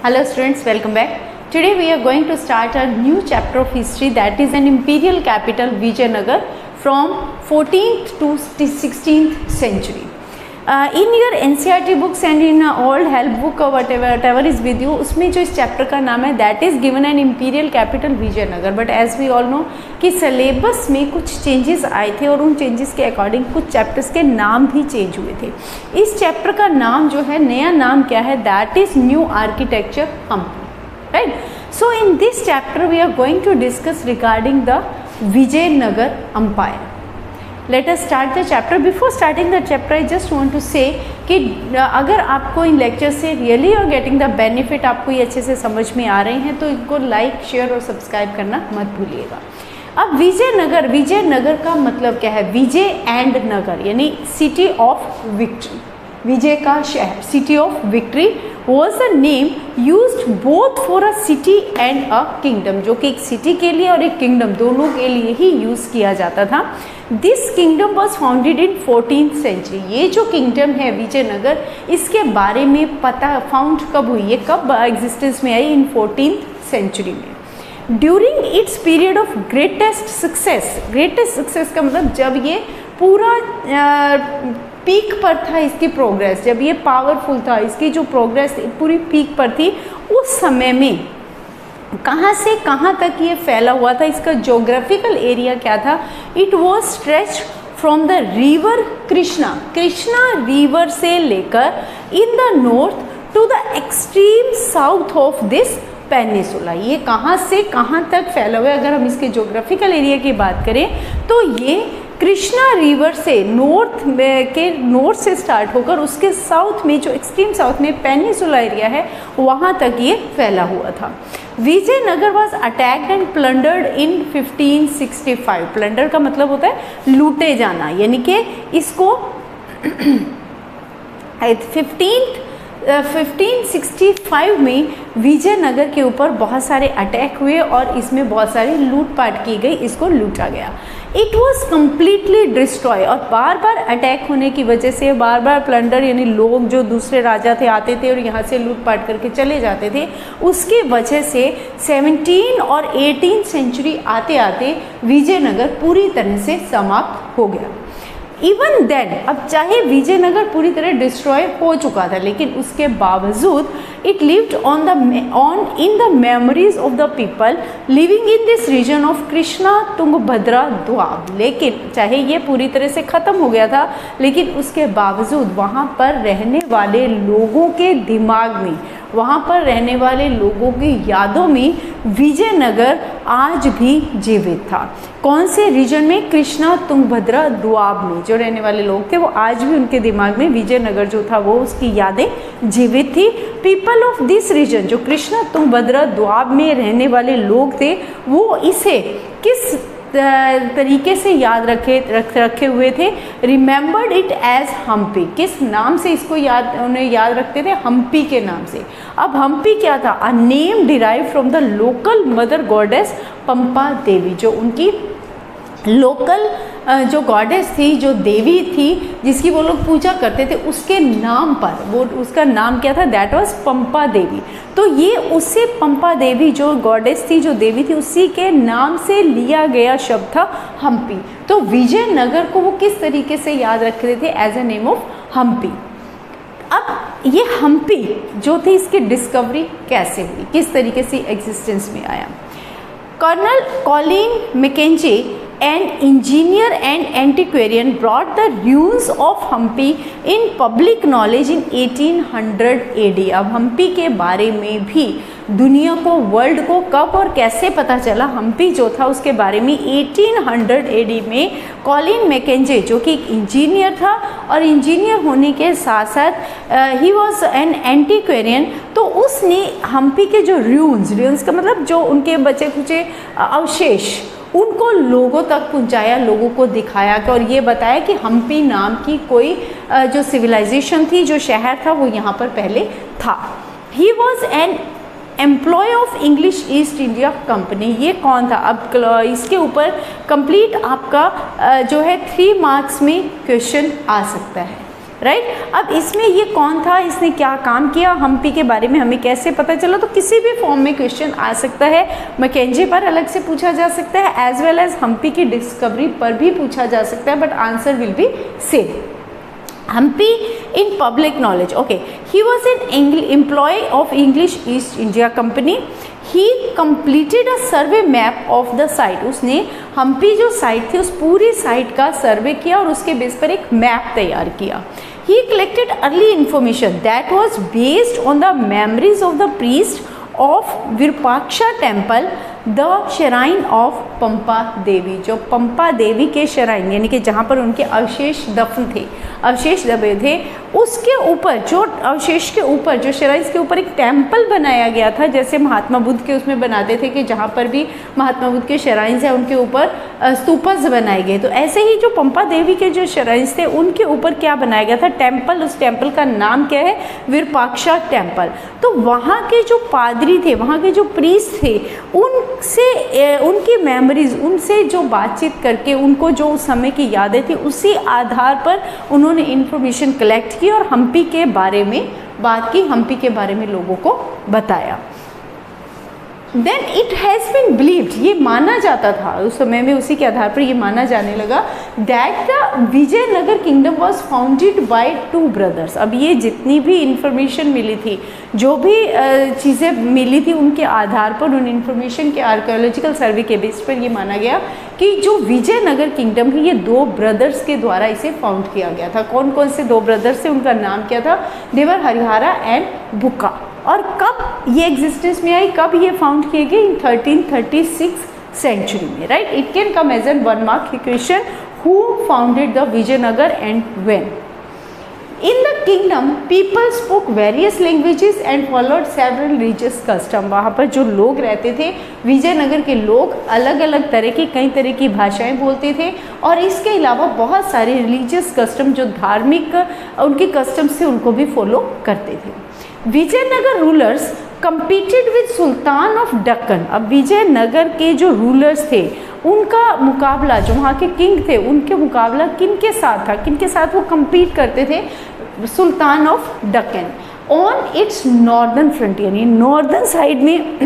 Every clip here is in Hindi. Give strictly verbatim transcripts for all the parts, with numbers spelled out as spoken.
Hello students, welcome back. Today we are going to start a new chapter of history, that is an imperial capital Vijayanagar from fourteenth to sixteenth century. Uh, in your N C E R T books and in uh, old help book or whatever whatever is with you, उसमें जो इस चैप्टर का नाम है that is given an imperial capital Vijayanagar. But as we all know कि सिलेबस में कुछ चेंजेस आए थे और उन चेंजेस के अकॉर्डिंग कुछ चैप्टर्स के नाम भी चेंज हुए थे. इस चैप्टर का नाम जो है, नया नाम क्या है, that is new architecture Hampi. Right. So in this chapter we are going to discuss regarding the Vijayanagar empire. Let us start the chapter. Before starting the chapter I just want to say कि अगर आपको इन लेक्चर से रियली और गेटिंग द बेनिफिट, आपको ये अच्छे से समझ में आ रहे हैं, तो इनको लाइक शेयर और सब्सक्राइब करना मत भूलिएगा. अब विजयनगर, विजयनगर का मतलब क्या है? विजय एंड नगर यानी सिटी ऑफ विक्ट्री, विजय का शहर, city of victory was a name used both for a city and a kingdom, जो कि एक सिटी के लिए और एक किंगडम दोनों के लिए ही यूज़ किया जाता था. This kingdom was founded in fourteenth century. ये जो किंगडम है विजयनगर, इसके बारे में पता फाउंड कब हुई, ये कब एग्जिस्टेंस में आई? इन फोर्टीन्थ सेंचुरी में. During its period of greatest success, greatest success का मतलब जब ये पूरा पीक पर था, इसकी प्रोग्रेस, जब ये पावरफुल था, इसकी जो प्रोग्रेस पूरी पीक पर थी, उस समय में कहाँ से कहाँ तक ये फैला हुआ था, इसका जोग्राफिकल एरिया क्या था? It was stretch from the river Krishna, Krishna river से लेकर in the north to the extreme south of this peninsula. ये कहाँ से कहाँ तक फैला हुआ है? अगर हम इसके जोग्राफिकल एरिया की बात करें तो ये कृष्णा रिवर से नॉर्थ में के नॉर्थ से स्टार्ट होकर उसके साउथ में, जो एक्सट्रीम साउथ में पेनिसुला एरिया है, वहाँ तक ये फैला हुआ था. Vijayanagar was attacked and plundered in fifteen sixty five. Plunder का मतलब होता है लूटे जाना, यानी कि इसको फिफ्टीन फिफ्टीन सिक्सटी फाइव में विजयनगर के ऊपर बहुत सारे अटैक हुए और इसमें बहुत सारी लूटपाट की गई, इसको लूटा गया. इट वॉज कम्प्लीटली डिस्ट्रॉय, और बार बार अटैक होने की वजह से, बार बार प्लंडर यानी लोग जो दूसरे राजा थे आते थे और यहाँ से लूटपाट करके चले जाते थे, उसकी वजह से सेवनटीन और एटीन सेंचुरी आते आते विजयनगर पूरी तरह से समाप्त हो गया. इवन देन, अब चाहे विजयनगर पूरी तरह डिस्ट्रॉय हो चुका था, लेकिन उसके बावजूद it lived on the on in the memories of the people living in this region of Krishna Tungabhadra Doab. लेकिन चाहे ये पूरी तरह से ख़त्म हो गया था, लेकिन उसके बावजूद वहाँ पर रहने वाले लोगों के दिमाग में, वहाँ पर रहने वाले लोगों की यादों में विजयनगर आज भी जीवित था. कौन से रीजन में? कृष्णा तुंगभद्रा द्वाब में जो रहने वाले लोग थे, वो आज भी उनके दिमाग में विजयनगर जो था वो उसकी यादें जीवित थी. पीपल ऑफ दिस रीजन, जो कृष्णा तुंगभद्रा द्वाब में रहने वाले लोग थे, वो इसे किस तरीके से याद रखे रख रखे हुए थे? Remembered it as Hampi. किस नाम से इसको याद उन्हें याद रखते थे? हम्पी के नाम से. अब हम्पी क्या था? A name derive from the local mother goddess Pampa Devi, जो उनकी लोकल जो गॉडेस थी, जो देवी थी जिसकी वो लोग पूजा करते थे, उसके नाम पर, वो उसका नाम क्या था? That was Pampa Devi. तो ये उससे पंपा देवी जो गॉडेस थी, जो देवी थी, उसी के नाम से लिया गया शब्द था हम्पी. तो विजयनगर को वो किस तरीके से याद रखते थे? As a name of Hampi. अब ये हम्पी जो थी, इसकी डिस्कवरी कैसे हुई, किस तरीके से एग्जिस्टेंस में आया? Colonel Colin Mackenzie, an engineer and antiquarian, brought the ruins of Hampi in public knowledge in eighteen hundred A D. अब हम्पी के बारे में भी दुनिया को, वर्ल्ड को कब और कैसे पता चला? हम्पी जो था उसके बारे में एटीन हंड्रेड ए डी में कॉलिन मैकेंजी, जो कि एक इंजीनियर था और इंजीनियर होने के साथ साथ ही वॉज एन एंटीक्वेरियन, तो उसने हम्पी के जो रून्स, रून्स का मतलब जो उनके बचे खुचे अवशेष, उनको लोगों तक पहुंचाया, लोगों को दिखाया और ये बताया कि हम्पी नाम की कोई जो सिविलाइजेशन थी, जो शहर था, वो यहाँ पर पहले था. He was an employee of English East India Company. ये कौन था? अब इसके ऊपर कंप्लीट आपका जो है थ्री मार्क्स में क्वेश्चन आ सकता है. राइट। अब इसमें ये कौन था, इसने क्या काम किया, हम्पी के बारे में हमें कैसे पता चला, तो किसी भी फॉर्म में क्वेश्चन आ सकता है। मैकेंजी पर अलग से पूछा जा सकता है, एज वेल एज हम्पी की डिस्कवरी पर भी पूछा जा सकता है, but answer will be same. Hampi in public knowledge. Okay, he was an English employee of English East India Company. He completed a survey map of the site. उसने हम्पी जो साइट थी उस पूरी साइट का सर्वे किया और उसके बेस पर एक मैप तैयार किया। He collected early information that was based on the memories of the priest of Virupaksha temple, the shrine of Pampa Devi, जो पंपा देवी के शराइन यानी कि जहाँ पर उनके अवशेष दफन थे, अवशेष दबे थे, उसके ऊपर जो अवशेष के ऊपर जो शराइन्स के ऊपर एक टेम्पल बनाया गया था, जैसे महात्मा बुद्ध के उसमें बनाते थे कि जहाँ पर भी महात्मा बुद्ध के शराइन्स हैं उनके ऊपर स्तूपस बनाए गए, तो ऐसे ही जो पंपा देवी के जो शराइन्स थे उनके ऊपर क्या बनाया गया था, टेम्पल। उस टेम्पल का नाम क्या है, विरूपाक्षा टेम्पल। तो वहाँ के जो पादरी थे, वहाँ के जो प्रीस्ट थे, उनसे उनकी मेमोरीज, उनसे जो बातचीत करके उनको जो उस समय की यादें थी, उसी आधार पर उन्होंने इन्फॉर्मेशन कलेक्ट की और हम्पी के बारे में बात की, हम्पी के बारे में लोगों को बताया। Then it has been believed, ये माना जाता था उस समय में, उसी के आधार पर ये माना जाने लगा that the Vijayanagara kingdom was founded by two brothers. अब ये जितनी भी इंफॉर्मेशन मिली थी, जो भी चीज़ें मिली थी, उनके आधार पर, उन इंफॉर्मेशन के आर्कियोलॉजिकल सर्वे के बेस पर ये माना गया कि जो विजयनगर किंगडम है ये दो ब्रदर्स के द्वारा इसे फाउंड किया गया था। कौन कौन से दो ब्रदर्स थे, उनका नाम क्या था, देवर हरिहरा एंड बुक्का। और कब ये एग्जिस्टेंस में आई, कब ये फाउंड किए गए, in thirteen thirty six century में, right. It can come as an one mark question, who founded the Vijayanagara and when. In the kingdom people spoke various languages and followed several religious custom. वहाँ पर जो लोग रहते थे, विजयनगर के लोग अलग अलग तरह की कई तरह की भाषाएं बोलते थे और इसके अलावा बहुत सारे रिलीजियस कस्टम, जो धार्मिक उनके कस्टम्स थे, उनको भी फॉलो करते थे। Vijayanagara rulers competed with sultan of Deccan. अब विजयनगर के जो रूलर्स थे उनका मुकाबला, जो वहाँ के किंग थे, उनके मुकाबला किन के साथ था, किन के साथ वो compete करते थे, sultan of Deccan on its northern frontier, यानी नॉर्दर्न साइड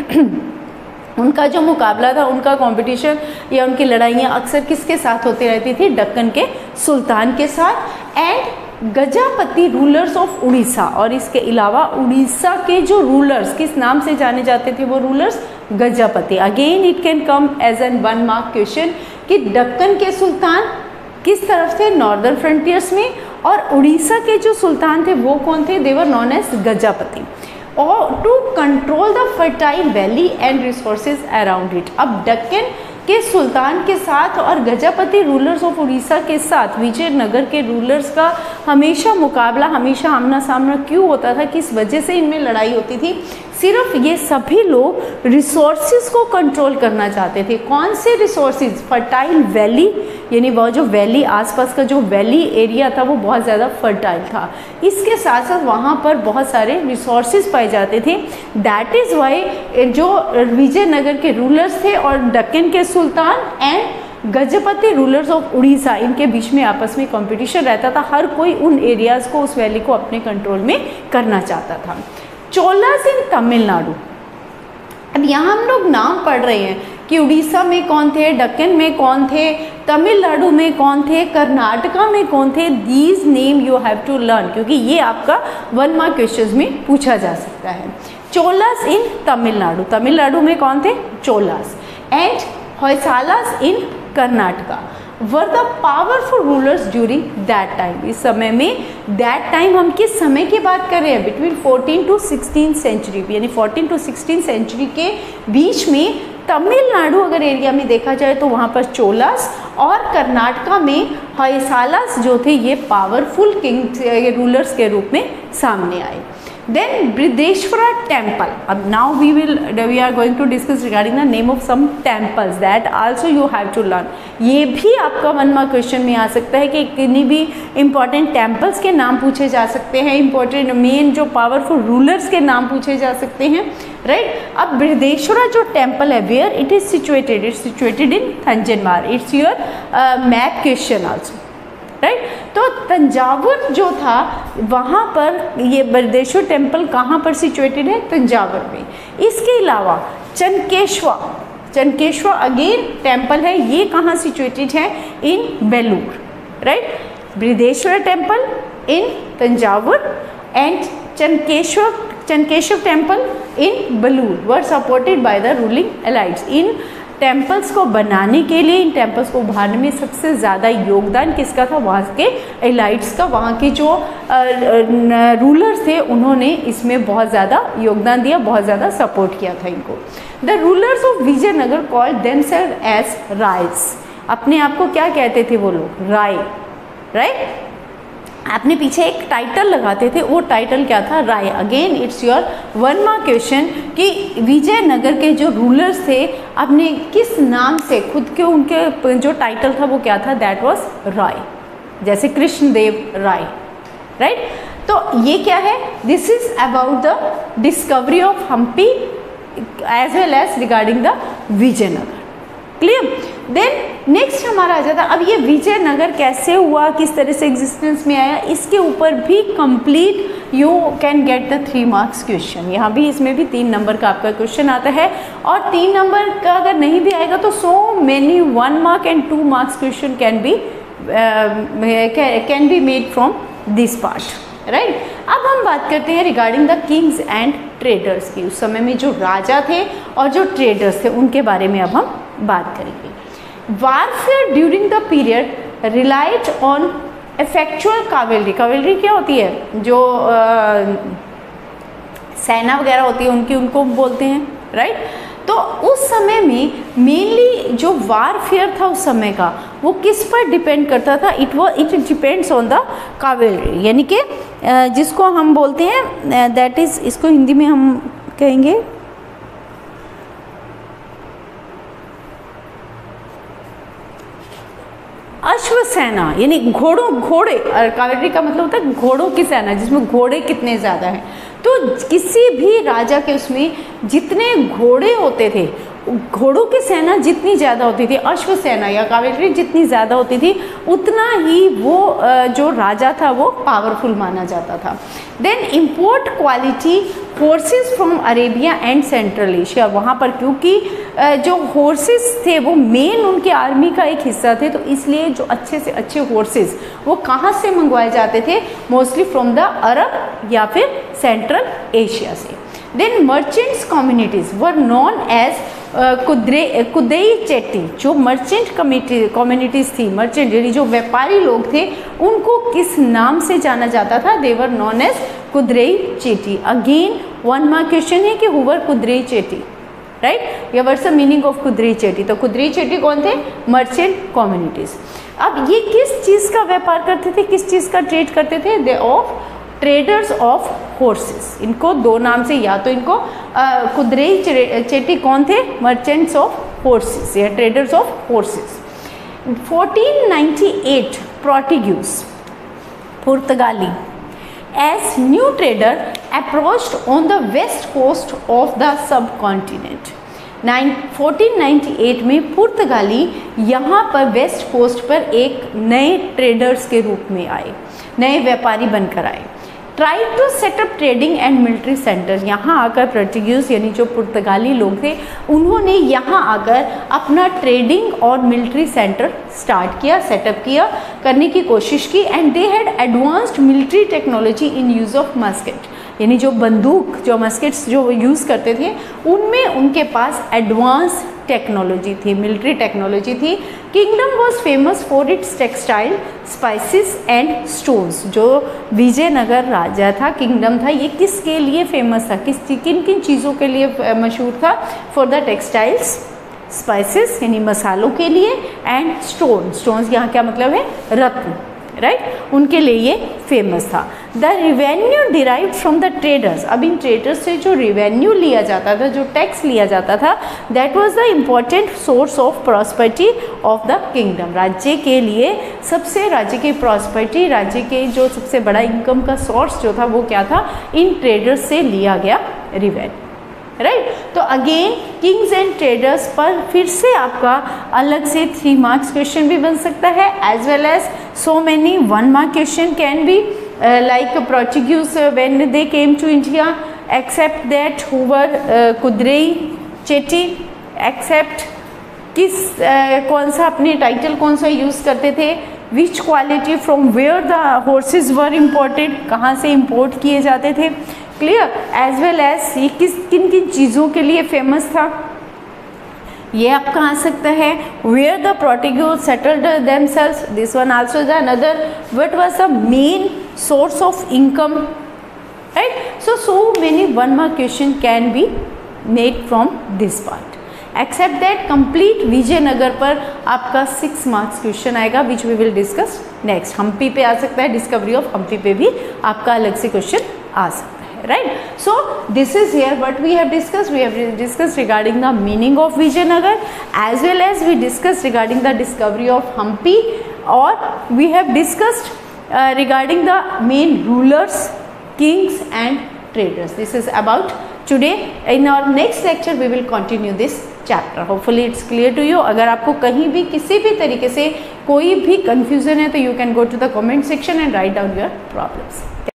में उनका जो मुकाबला था, उनका कंपटीशन या उनकी लड़ाइयाँ अक्सर किसके साथ होती रहती थी, दक्कन के सुल्तान के साथ। And Gajapati rulers of Orissa, और इसके अलावा उड़ीसा के जो रूलर्स किस नाम से जाने जाते थे, वो rulers Gajapati. Again it can come as an one mark question कि दक्कन के सुल्तान किस तरफ थे, नॉर्दर्न फ्रंटियर्स में, और उड़ीसा के जो सुल्तान थे वो कौन थे, they were known as Gajapati. और to control the fertile valley and resources around it. अब दक्कन के सुल्तान के साथ और गजापति रूलर्स ऑफ उड़ीसा के साथ विजयनगर के रूलर्स का हमेशा मुकाबला, हमेशा आमना सामना क्यों होता था, किस वजह से इनमें लड़ाई होती थी, सिर्फ ये सभी लोग रिसोर्सेज को कंट्रोल करना चाहते थे। कौन से रिसोर्सेज, फर्टाइल वैली, यानी वह जो वैली, आसपास का जो वैली एरिया था वो बहुत ज़्यादा फर्टाइल था, इसके साथ साथ वहाँ पर बहुत सारे रिसोर्सेज पाए जाते थे। दैट इज़ वाई जो विजयनगर के रूलर्स थे और दक्कन के sultan and Gajapati rulers of Orissa, इनके बीच में आपस में कंपटीशन रहता था। हर कोई उन एरियाज़ को, उस वैली को अपने कंट्रोल में करना चाहता था। चोलास इन तमिलनाडु। अब यहाँ हम लोग नाम पढ़ रहे हैं कि उड़ीसा में कौन थे, दक्कन में कौन थे, तमिलनाडु में कौन थे, कर्नाटका में कौन थे। These name you have to learn, क्योंकि ये आपका वन मार्क क्वेश्चंस में पूछा जा सकता है। चोलास इन तमिलनाडु, तमिलनाडु में कौन थे, Cholas. And Hoysalas in Karnataka were the powerful rulers during that time. इस समय में, दैट टाइम हम किस समय की बात कर रहे हैं, between fourteen to sixteen century, यानी फोर्टीन टू सिक्सटीन सेंचुरी के बीच में तमिलनाडु अगर एरिया में देखा जाए तो वहाँ पर चोलास और कर्नाटका में होयसालास जो थे ये पावरफुल किंग रूलर्स के रूप में सामने आए। Then Brideshwara temple. अब now we will we are going to discuss regarding the name of some temples that also you have to learn. ये भी आपका वन मार्क क्वेश्चन में आ सकता है कि किन्हीं भी इम्पॉर्टेंट टेम्पल्स के नाम पूछे जा सकते हैं, इम्पॉर्टेंट मेन जो पावरफुल रूलर्स के नाम पूछे जा सकते हैं, राइट। अब बृहदेश्वरा जो टेम्पल है, where it is situated, it's situated in Thanjavur. It's your map question also. Right. तो तंजावुर जो था वहाँ पर ये बृहदेश्वर टेम्पल कहाँ पर सिचुएटेड है, तंजावुर में। इसके अलावा चनकेश्वर, चनकेश्वर अगेन टेम्पल है, ये कहाँ सिचुएटेड है, in Belur, right. Brihadeshwara temple in Thanjavur and Chennakeshava Chennakeshava temple in Belur were supported by the ruling elites. इन टेम्पल्स को बनाने के लिए, इन टेम्पल्स को उभारने में सबसे ज़्यादा योगदान किसका था, वहाँ के एलाइट्स का। वहाँ के जो रूलर्स थे उन्होंने इसमें बहुत ज़्यादा योगदान दिया, बहुत ज़्यादा सपोर्ट किया था इनको। The rulers of Vijayanagara called themselves as Rayas. अपने आप को क्या कहते थे वो लोग, राय, राइट। आपने पीछे एक टाइटल लगाते थे, वो टाइटल क्या था, Raya. Again it's your one mark question कि विजयनगर के जो रूलर्स थे अपने किस नाम से खुद के, उनके जो टाइटल था वो क्या था, दैट वाज राय, जैसे कृष्णदेव राय, राइट। तो ये क्या है, this is about the discovery of Hampi as well as regarding the Vijayanagara, clear. Then next हमारा आ जाता, अब ये विजयनगर कैसे हुआ, किस तरह से एग्जिस्टेंस में आया, इसके ऊपर भी complete you can get the three marks question. यहाँ भी इसमें भी तीन नंबर का आपका क्वेश्चन आता है, और तीन नंबर का अगर नहीं भी आएगा तो so many one mark and two marks question can be can be made from this part, right. अब हम बात करते हैं regarding the kings and traders की। उस समय में जो राजा थे और जो ट्रेडर्स थे उनके बारे में अब हम बात करेंगे। Warfare during the period relied on effectual cavalry. Cavalry क्या होती है, जो आ, सेना वगैरह होती है उनकी, उनको बोलते हैं, राइट। तो उस समय में मेनली जो वारफेयर था उस समय का वो किस पर डिपेंड करता था, इट वो it depends on the cavalry, यानी कि जिसको हम बोलते हैं दैट इज, इसको हिंदी में हम कहेंगे अश्व सेना, यानी घोड़ों घोड़े, कावेलरी का मतलब होता है घोड़ों की सेना, जिसमें घोड़े कितने ज़्यादा हैं। तो किसी भी राजा के उसमें जितने घोड़े होते थे, घोड़ों की सेना जितनी ज़्यादा होती थी, अश्व सेना या कावेलरी जितनी ज़्यादा होती थी, उतना ही वो जो राजा था वो पावरफुल माना जाता था। Then import quality horses from Arabia and Central Asia. वहाँ पर क्योंकि जो हॉर्सेस थे वो मेन उनके आर्मी का एक हिस्सा थे, तो इसलिए जो अच्छे से अच्छे हॉर्सेस वो कहाँ से मंगवाए जाते थे, मोस्टली फ्रॉम द अरब या फिर सेंट्रल एशिया से। Then merchants communities were known as Kudure Kudai Chetti. जो मर्चेंट कम्युनिटी कम्युनिटीज़ थी, मर्चेंट यानी जो व्यापारी लोग थे, उनको किस नाम से जाना जाता था, they were known as Kudirai Chetti. Again one mark question है कि who were Kudirai Chetti, right. या what's the meaning of Kudirai Chetti. तो कुदरेई चेटी कौन थे, मर्चेंट कम्युनिटीज़। अब ये किस चीज़ का व्यापार करते थे, किस चीज़ का ट्रेड करते थे, they of traders of horses. इनको दो नाम से, या तो इनको कुदरेई चेटी कौन थे, मर्चेंट्स ऑफ हॉर्सेस या traders of horses. Fourteen ninety eight Portuguese पुर्तगाली as new trader approached on the west coast of the subcontinent. Fourteen ninety eight में पुर्तगाली यहाँ पर वेस्ट कोस्ट पर एक नए ट्रेडर्स के रूप में आए, नए व्यापारी बनकर आए। Try to set up trading and military centre. यहाँ आकर पोर्टुगीज यानी जो पुर्तगाली लोग थे उन्होंने यहाँ आकर अपना ट्रेडिंग और मिलिट्री सेंटर स्टार्ट किया, सेटअप किया, करने की कोशिश की। And they had advanced military technology in use of musket, यानी जो बंदूक, जो मस्केट्स जो यूज़ करते थे उनमें उनके पास एडवांस टेक्नोलॉजी थी, मिलिट्री टेक्नोलॉजी थी। Kingdom was famous for its textile, spices and stones. जो विजयनगर राजा था, किंगडम था, ये किसके लिए फेमस था, किस किन किन चीज़ों के लिए मशहूर था, फॉर द टेक्सटाइल्स, स्पाइसेस यानी मसालों के लिए, एंड स्टोन, स्टोन्स यहाँ क्या मतलब है, रत्न, राइट right? उनके लिए ये फेमस था। The revenue derived from the traders. अब इन ट्रेडर्स से जो रिवेन्यू लिया जाता था, जो टैक्स लिया जाता था, that was the important source of prosperity of the kingdom. राज्य के लिए सबसे, राज्य की प्रॉस्पेरिटी, राज्य के जो सबसे बड़ा इनकम का सोर्स जो था वो क्या था, इन ट्रेडर्स से लिया गया रिवेन्यू, राइट right? तो अगेन किंग्स एंड ट्रेडर्स पर फिर से आपका अलग से थ्री मार्क्स क्वेश्चन भी बन सकता है, as well as so many one mark question can be like Portuguese when they came to India, except that whoever Kudirai Chetti, except किस uh, कौन सा अपने टाइटल कौन सा यूज़ करते थे, which quality from where the horses were imported, कहाँ से इम्पोर्ट किए जाते थे, क्लियर, एज वेल एज ये किस किन किन चीज़ों के लिए फेमस था, ये आपका आ सकता है, where the Portuguese settled themselves, this one also is another, what was the main source of income, right, so so many one mark question can be made from this part, except that complete Vijayanagara पर आपका सिक्स मार्क्स क्वेश्चन आएगा which we will discuss next, Hampi पे आ सकता है, डिस्कवरी ऑफ हम्पी पे भी आपका अलग से क्वेश्चन आ सकता है, right, so this is here what we have discussed, we have discussed regarding the meaning of Vijayanagara as well as we discussed regarding the discovery of Hampi, और we have discussed regarding the main rulers, kings and traders. This is about today. In our next lecture we will continue this chapter. Hopefully it's clear to you. अगर आपको कहीं भी किसी भी तरीके से कोई भी confusion है तो you can go to the comment section and write down your problems.